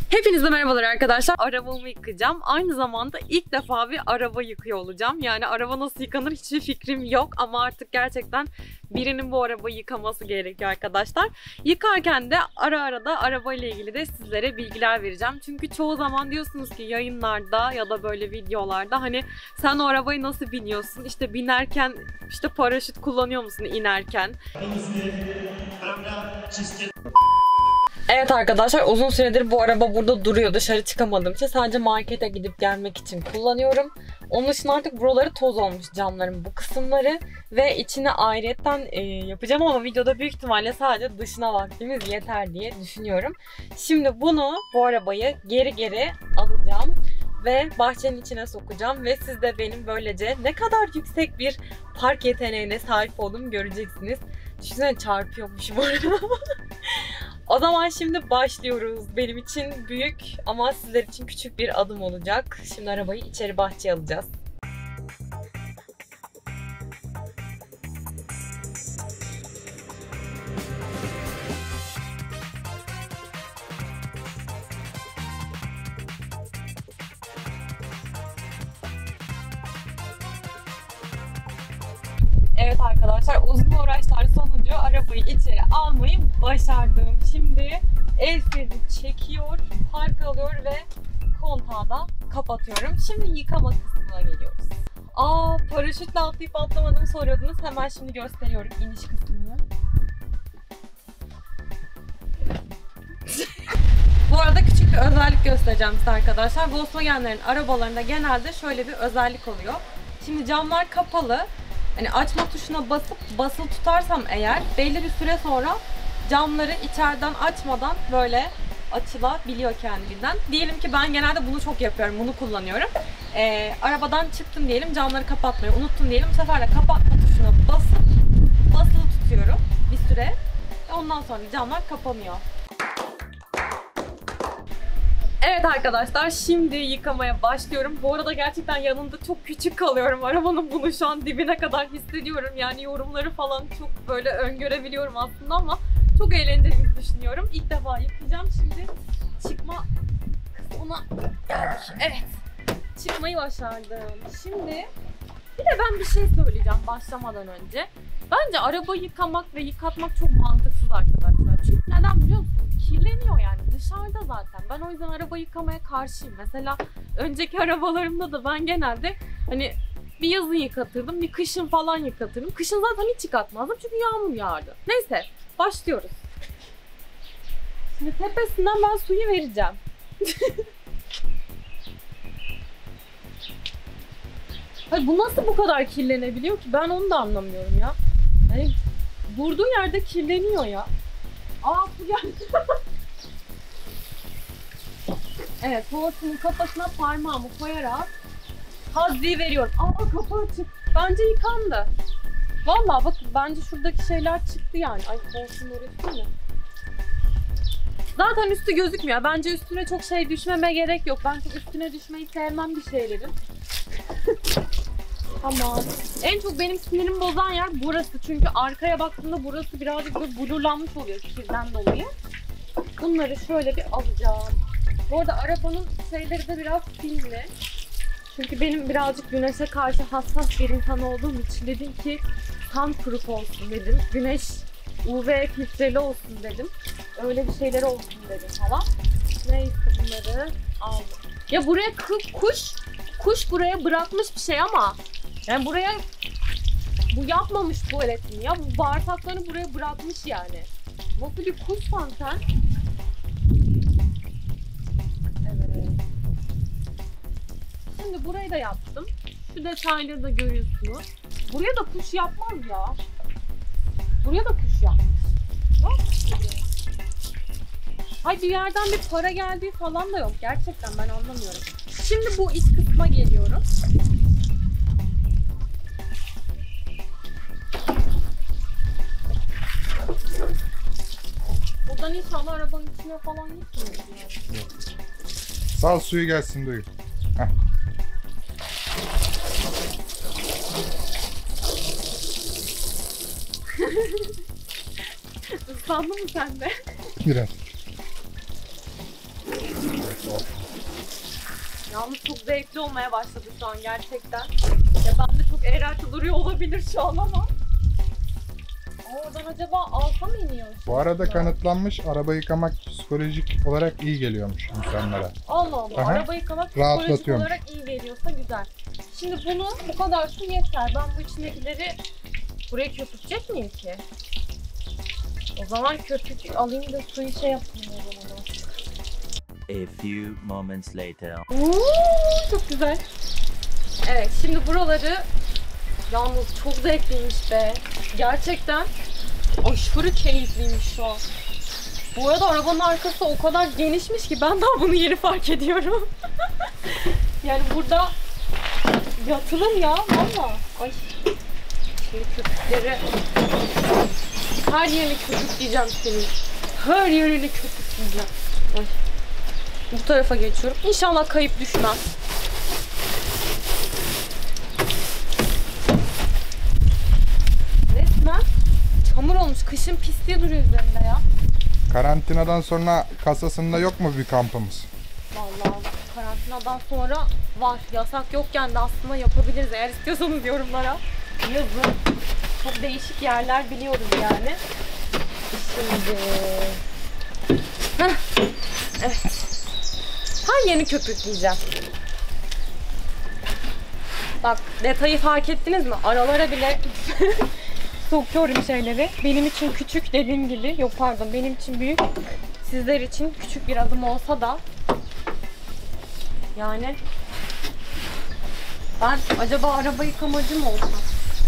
Hepinize merhabalar arkadaşlar. Arabamı yıkayacağım. Aynı zamanda ilk defa bir araba yıkıyor olacağım. Yani araba nasıl yıkanır hiçbir fikrim yok ama artık gerçekten birinin bu arabayı yıkaması gerekiyor arkadaşlar. Yıkarken de ara ara da arabayla ilgili de sizlere bilgiler vereceğim. Çünkü çoğu zaman diyorsunuz ki yayınlarda ya da böyle videolarda hani sen o arabayı nasıl biniyorsun? İşte binerken işte paraşüt kullanıyor musun inerken? Evet arkadaşlar, uzun süredir bu araba burada duruyor. Dışarı çıkamadığım için sadece markete gidip gelmek için kullanıyorum. Onun dışında artık buraları toz olmuş, camların bu kısımları. Ve içine ayrıyetten yapacağım ama videoda büyük ihtimalle sadece dışına vaktimiz yeter diye düşünüyorum. Şimdi bu arabayı geri alacağım. Ve bahçenin içine sokacağım ve siz de benim böylece ne kadar yüksek bir park yeteneğine sahip olduğumu göreceksiniz. Düşünsene, çarpıyormuş bu arada. O zaman şimdi başlıyoruz. Benim için büyük ama sizler için küçük bir adım olacak. Şimdi arabayı içeri bahçeye alacağız. Evet arkadaşlar, uzun uğraşlar sonucu arabayı içeri almayı başardım. Şimdi el freni çekiyor, park alıyor ve kontağı da kapatıyorum. Şimdi yıkama kısmına geliyoruz. Paraşütle atlayıp atlamadığımı soruyordunuz. Hemen şimdi gösteriyorum iniş kısmını. Bu arada küçük bir özellik göstereceğim size arkadaşlar. Volkswagen'lerin arabalarında genelde şöyle bir özellik oluyor. Şimdi camlar kapalı. Hani açma tuşuna basılı tutarsam eğer belli bir süre sonra camları içeriden açmadan böyle açılabiliyor kendiliğinden. Diyelim ki ben genelde bunu çok yapıyorum, bunu kullanıyorum. Arabadan çıktım diyelim, camları kapatmayı unuttum diyelim. Bu sefer de kapatma tuşuna basılı tutuyorum bir süre. Ve ondan sonra camlar kapanıyor. Evet arkadaşlar, şimdi yıkamaya başlıyorum. Bu arada gerçekten yanında çok küçük kalıyorum. Arabanın bunu şu an dibine kadar hissediyorum. Yani yorumları falan çok böyle öngörebiliyorum aslında ama çok eğleneceğimizi düşünüyorum. İlk defa yıkayacağım. Şimdi çıkma kısmına geldik. Evet, çıkmayı başardım. Şimdi bir de ben bir şey söyleyeceğim başlamadan önce. Bence arabayı yıkamak ve yıkatmak çok mantıksız arkadaşlar. Çünkü neden biliyor musunuz? Kirleniyor yani dışarıda zaten. Ben o yüzden araba yıkamaya karşıyım. Mesela önceki arabalarımda da ben genelde hani bir yazın yıkatırdım, bir kışın falan yıkatırdım. Kışın zaten hiç yıkatmazdım çünkü yağmur yağardı. Neyse, başlıyoruz. Şimdi tepesinden ben suyu vereceğim. Hayır, bu nasıl bu kadar kirlenebiliyor ki? Ben onu da anlamıyorum ya. Yani durduğu yerde kirleniyor ya. Bu geldi. Evet, kovasının kafasına parmağımı koyarak hazziyi veriyorum. Kapağı açık. Bence yıkandı. Vallahi bakın, bence şuradaki şeyler çıktı yani. Ay, kovasının orası değil mi? Zaten üstü gözükmüyor. Bence üstüne çok şey düşmeme gerek yok. Ben çok üstüne düşmeyi sevmem bir şeylerin. Tamam. En çok benim sinirimi bozan yer burası. Çünkü arkaya baktığımda burası birazcık böyle blurlanmış oluyor kirden dolayı. Bunları şöyle bir alacağım. Bu arada arabanın şeyleri de biraz filmli. Çünkü benim birazcık güneşe karşı hassas bir insan olduğum için dedim ki sunproof olsun dedim. Güneş UV filtreli olsun dedim. Öyle bir şeyler olsun dedim falan. Neyse, bunları aldım. Ya buraya kuş buraya bırakmış bir şey ama yani buraya bu yapmamış tuvaletini ya. Bu bağırsaklarını buraya bırakmış yani. Nasıl bir kuşsan sen? Evet. Şimdi burayı da yaptım. Şu detayları da görüyorsunuz. Buraya da kuş yapmaz ya. Buraya da kuş yapmış. Bak. Hay, bir yerden bir para geldiği falan da yok. Gerçekten ben anlamıyorum. Şimdi bu iç kısma geliyorum. Buradan inşallah arabanın içine falan gitmiyor yani. Sal suyu gelsin duyun. Islandın mı sen de? Biraz. Yalnız çok zevkli olmaya başladı şu an gerçekten. Ya ben de çok eğrelti duruyor olabilir şu an ama. Oradan acaba alta mı iniyor? Bu arada kanıtlanmış, araba yıkamak psikolojik olarak iyi geliyormuş insanlara. Allah Allah. Aha. Araba yıkamak psikolojik Rahatlatıyormuş. olarak iyi geliyorsa güzel. Şimdi bunu bu kadar su yeter. Ben bu içindekileri buraya köpürtecek miyim ki? O zaman köpük alayım da suyu şey yapayım o zaman. A few moments later. Çok güzel. Evet, şimdi buraları yalnız çok zevkliymiş be. Gerçekten aşırı keyifliymiş şu an. Bu arada arabanın arkası o kadar genişmiş ki ben daha bunu yeni fark ediyorum. Yani burada yatılır ya valla. Ay. Şimdi köpükleri her yerini köpükleyeceğim senin. Her yerini köpükleyeceğim. Ay. Bu tarafa geçiyorum. İnşallah kayıp düşmem. Resmen çamur olmuş. Kışın pisliği duruyor üzerinde ya. Karantinadan sonra kasasında yok mu bir kampımız? Vallahi karantinadan sonra var. Yasak yokken de aslında yapabiliriz eğer istiyorsanız yorumlara. Yazın. Çok değişik yerler biliyoruz yani. Şimdi... Heh. Evet. Her yeni köpükleyeceğim. Bak detayı fark ettiniz mi? Aralara bile sokuyorum şeyleri. Benim için küçük dediğim gibi. Yok pardon benim için büyük. Sizler için küçük bir adım olsa da yani ben acaba araba yıkamacı mı olsam?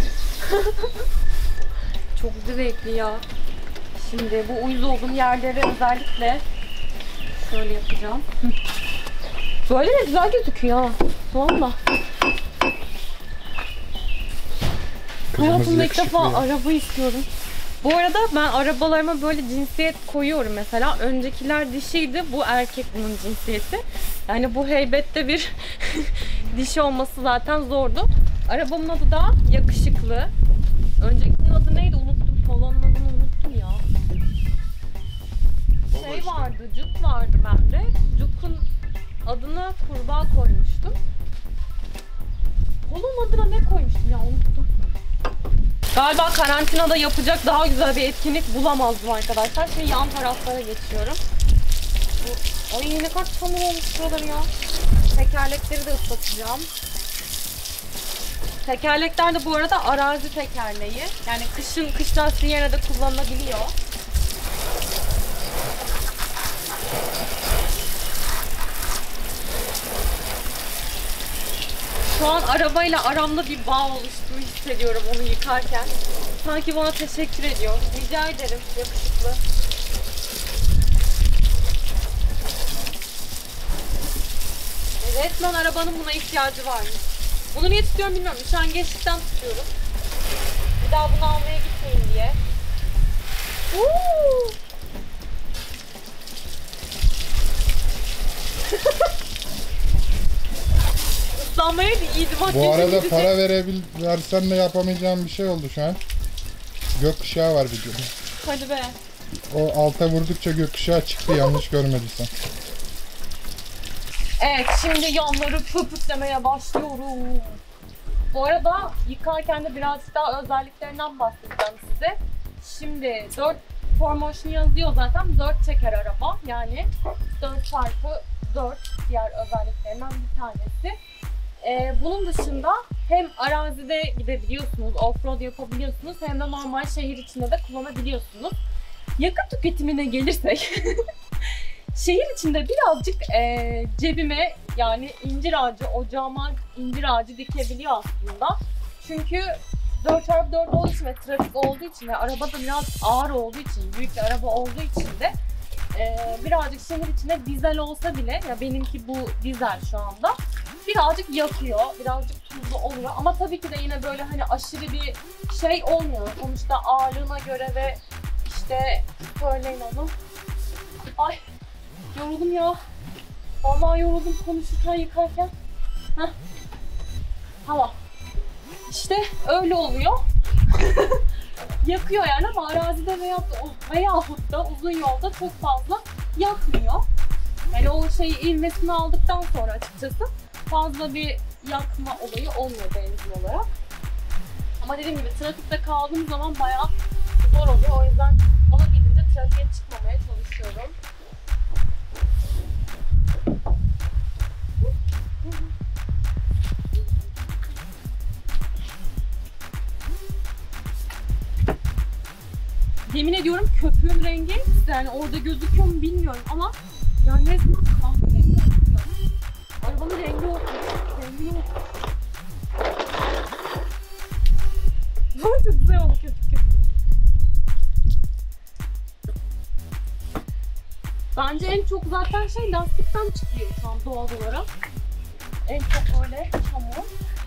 Çok zevkli ya. Şimdi bu uyuz olduğum yerleri özellikle şöyle yapacağım. Böyle de güzel gözüküyor ha. Valla. Hayatımda ilk defa araba istiyorum. Bu arada ben arabalarıma böyle cinsiyet koyuyorum mesela. Öncekiler dişiydi. Bu erkek bunun cinsiyeti. Yani bu heybette bir dişi olması zaten zordu. Arabamın adı da Yakışıklı. Öncekinin adı neydi? Unuttum. Polon'un adını unuttum ya. Şey vardı, Cuk vardı bende. Cuk'un adına kurbağa koymuştum. Polon adına ne koymuştum ya unuttum. Galiba karantinada yapacak daha güzel bir etkinlik bulamazdım arkadaşlar. Şimdi yan taraflara geçiyorum. Ay ne kadar çamur olmuş buraları ya. Tekerlekleri de ıslatacağım. Tekerlekler de bu arada arazi tekerleği. Yani kış lastiği yerine de kullanılabiliyor. Şu an arabayla aramda bir bağ oluştuğunu hissediyorum onu yıkarken. Sanki bana teşekkür ediyor. Rica ederim yakışıklı. Resmen arabanın buna ihtiyacı varmış. Bunu niye tutuyorum bilmiyorum. Üşengeçlikten tutuyorum. Bir daha bunu almaya gitmeyeyim diye. Islanmaya iyiydi. Bu arada para versen de yapamayacağım bir şey oldu şu an. Gökkuşağı var videoda. Hadi be. O alta vurdukça gökkuşağı çıktı yanlış görmediysen. Evet şimdi yanları köpüklemeye başlıyorum. Bu arada yıkarken de birazcık daha özelliklerinden bahsedeceğim size. Şimdi 4 yazıyor zaten 4 çeker araba yani 4x4 diğer özelliklerinden bir tanesi. Bunun dışında hem arazide gidebiliyorsunuz, offroad yapabiliyorsunuz hem de normal şehir içinde de kullanabiliyorsunuz. Yakıt tüketimine gelirsek şehir içinde birazcık cebime yani incir ağacı, ocağıma incir ağacı dikebiliyor aslında. Çünkü 4x4 olduğu için ve trafik olduğu için ve araba da biraz ağır olduğu için, büyük bir araba olduğu için de birazcık şehir içinde dizel olsa bile, ya benimki bu dizel şu anda, birazcık yakıyor, birazcık tuzlu oluyor ama tabii ki de yine böyle hani aşırı bir şey olmuyor. Sonuçta ağırlığına göre ve işte söyleyin onu. Ay yoruldum ya. Vallahi yoruldum konuşurken yıkarken. Heh. Tamam. İşte öyle oluyor. Yakıyor yani ama arazide veyahut da uzun yolda çok fazla yakmıyor. Yani o şeyi ivmesini aldıktan sonra açıkçası fazla bir yakma olayı olmuyor benzin olarak. Ama dediğim gibi trafikte kaldığım zaman bayağı zor oluyor. O yüzden olabildiğince trafiğe çıkmamaya çalışıyorum. Yemin ediyorum köpüğün rengi, yani orada gözüküyor mu bilmiyorum ama yani resmen kahverengi oluyor. Arabanın rengi oldu. Rengini oldu. Çok güzel oldu köpük. Bence en çok zaten şey lastikten çıkıyor şu an doğal olarak. En çok öyle çamur.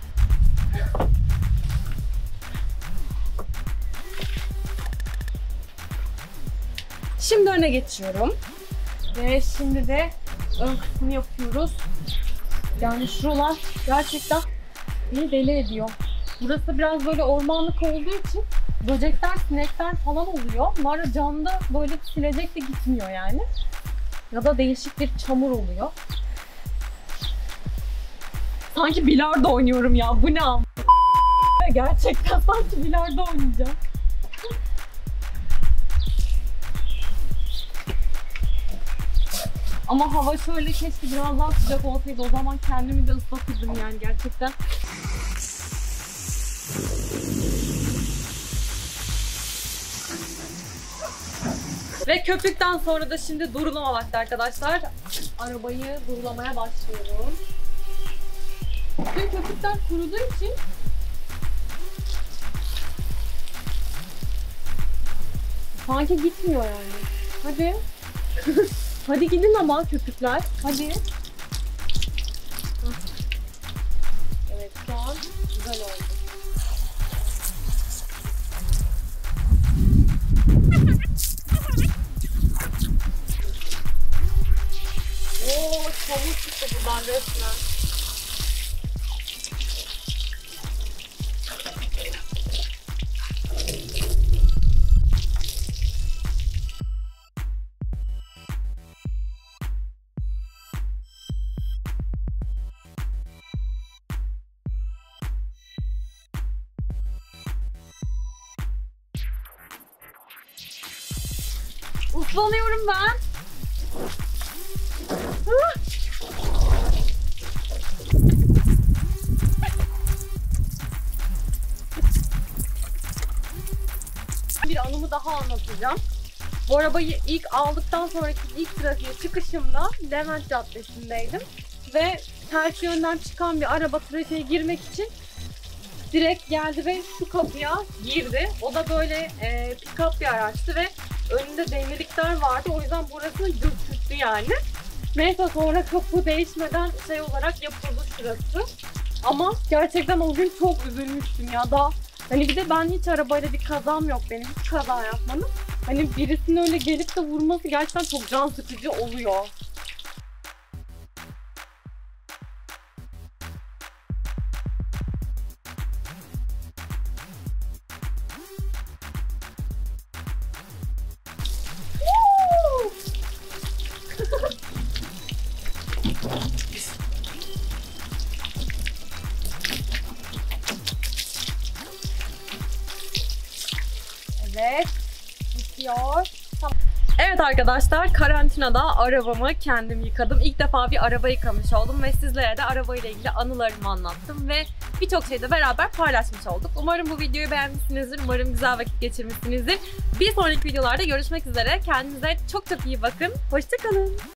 Şimdi öne geçiyorum. Ve şimdi de ön kısmını yapıyoruz. Yani şuralar gerçekten beni deli ediyor. Burası biraz böyle ormanlık olduğu için böcekler, sinekler falan oluyor. Bunlar da camda böyle silecek de gitmiyor yani. Ya da değişik bir çamur oluyor. Sanki bilardo oynuyorum ya. Bu ne am? Gerçekten sanki bilardo oynayacağım. Ama hava şöyle keşke biraz daha sıcak olsaydı. O zaman kendimi de ıslatırdım yani gerçekten. Ve köpükten sonra da şimdi durulama vakti arkadaşlar. Arabayı durulamaya başlıyorum. Çünkü köpükler kuruduğu için sanki gitmiyor yani. Hadi. Hadi gidin ama köpükler. Hadi. Evet şu an güzel oldu. Ooo çamur çıktı buradan resmen. Uslanıyorum ben. Bir anımı daha anlatacağım. Bu arabayı ilk aldıktan sonraki ilk trafiğe çıkışımda Levent Caddesi'ndeydim. Ve ters yönden çıkan bir araba trafiğe girmek için direkt geldi ve şu kapıya girdi. O da böyle pick-up bir araçtı ve önünde demirlikler vardı. O yüzden burasını dürtüktü yani. Neyse sonra kapı değişmeden şey olarak yapıldı şurası. Ama gerçekten o gün çok üzülmüştüm ya. Daha hani bir de ben hiç arabayla bir kazam yok benim. Hiç kaza yapmadım. Hani birisinin öyle gelip de vurması gerçekten çok can sıkıcı oluyor. Evet, bitiyor. Tamam. Evet arkadaşlar, karantinada arabamı kendim yıkadım. İlk defa bir araba yıkamış oldum ve sizlere de arabayla ilgili anılarımı anlattım ve birçok şeyi de beraber paylaşmış olduk. Umarım bu videoyu beğenmişsinizdir. Umarım güzel vakit geçirmişsinizdir. Bir sonraki videolarda görüşmek üzere. Kendinize çok çok iyi bakın. Hoşça kalın.